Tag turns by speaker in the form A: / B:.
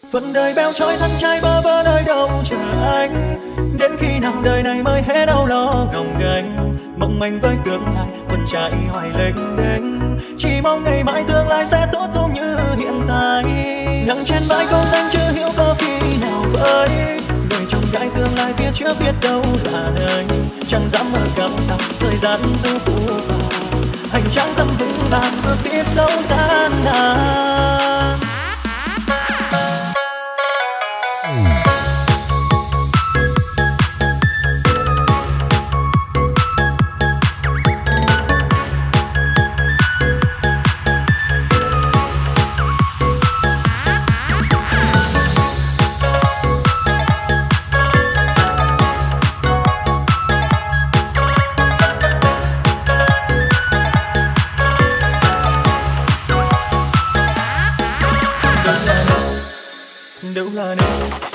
A: Phần đời beo trôi thân trai bơ vơ nơi đâu chờ anh. Đến khi nào đời này mới hết đau lo gồng gánh. Mong manh với tương lai vẫn chạy hoài lênh đênh. Chỉ mong ngày mai tương lai sẽ tốt không như hiện tại. Nặng trên vai câu danh chưa hiểu có khi nào với. Người chồng gái tương lai phía trước biết đâu là đời. Chẳng dám mở gặp nào thời gian du phù vào. Hành trang tâm vững vàng bước tiếp dấu gian nan. Đâu là nơi